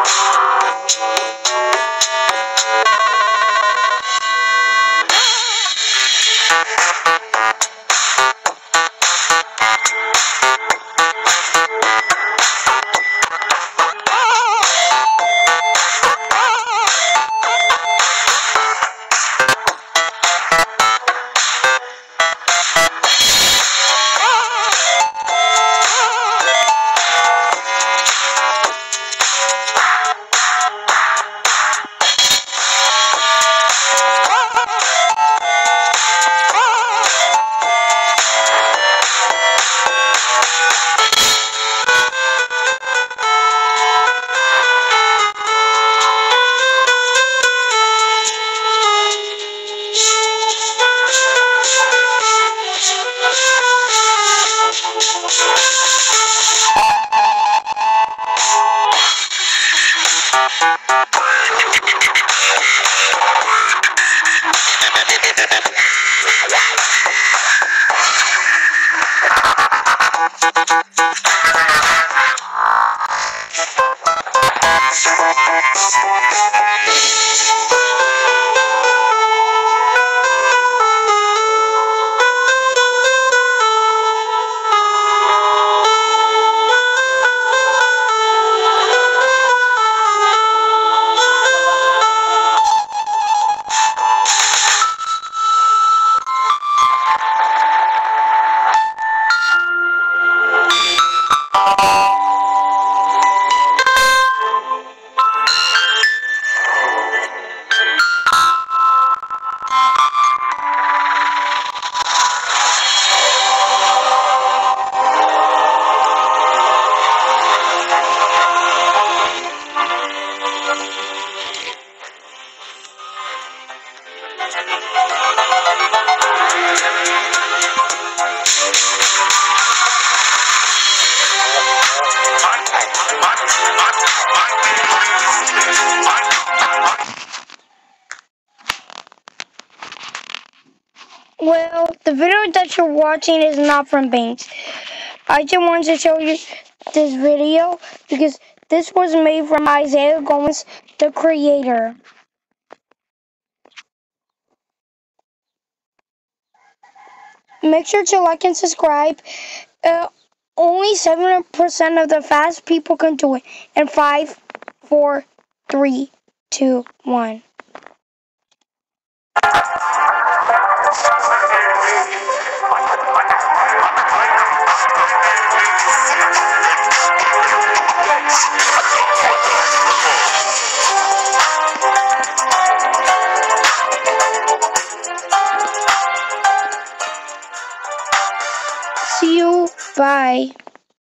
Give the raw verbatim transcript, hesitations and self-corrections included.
Well, the video that you're watching is not from Banks. I just wanted to show you this video because this was made from Isaiah Gomez, the creator. Make sure to like and subscribe. Uh, only seven percent of the fast people can do it. In five, four, three, two, one. See you. Bye.